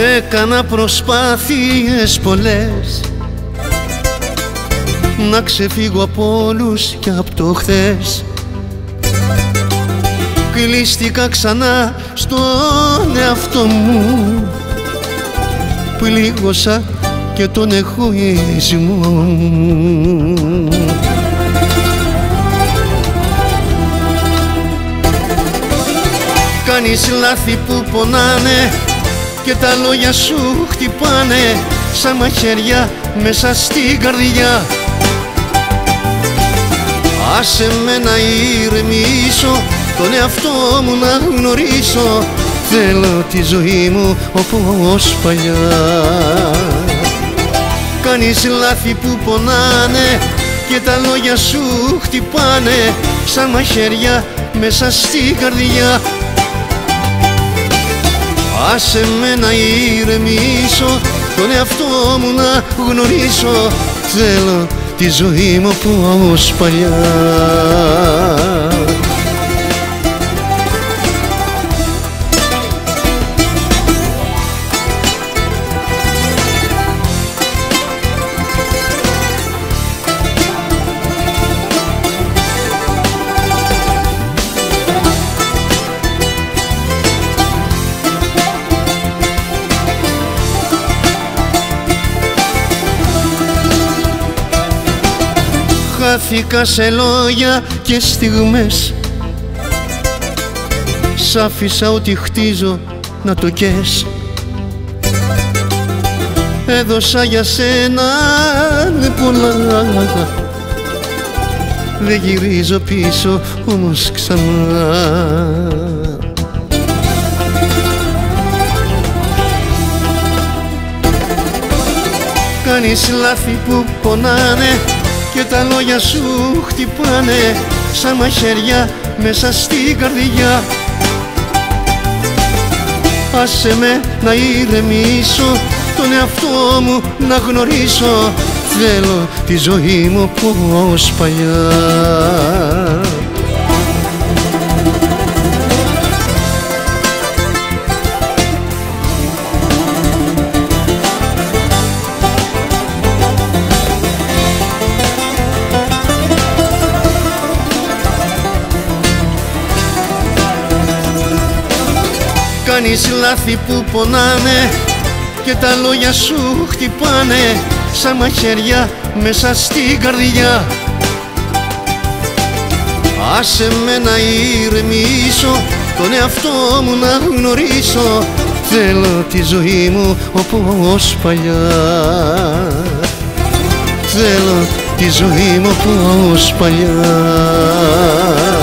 Έκανα προσπάθειες πολλές να ξεφύγω από όλους και από το χθες. Κλείστηκα ξανά στον εαυτό μου, πλήγωσα και τον εγωισμό. Κάνεις λάθη που πονάνε και τα λόγια σου χτυπάνε σαν μαχαίρια μέσα στην καρδιά. Άσε με να ηρεμήσω, τον εαυτό μου να γνωρίσω. Θέλω τη ζωή μου όπως παλιά. Κάνεις λάθη που πονάνε και τα λόγια σου χτυπάνε σαν μαχαίρια μέσα στην καρδιά. Άσε με να ηρεμήσω, τον εαυτό μου να γνωρίσω. Θέλω τη ζωή μου όπως παλιά. Χάθηκα σε λόγια και στιγμές, σ' άφησα ό,τι χτίζω να το καις. Έδωσα για σένα πολλά, δεν γυρίζω πίσω όμως ξανά. Κάνεις λάθη που πονάνε και τα λόγια σου χτυπάνε σαν μαχαίρια μέσα στην καρδιά. Άσε με να ηρεμήσω, τον εαυτό μου να γνωρίσω. Θέλω τη ζωή μου όπως παλιά. Κάνεις λάθη που πονάνε και τα λόγια σου χτυπάνε σαν μαχαίρια μέσα στην καρδιά. Άσε με να ηρεμήσω, τον εαυτό μου να γνωρίσω. Θέλω τη ζωή μου όπως παλιά. Θέλω τη ζωή μου όπως παλιά.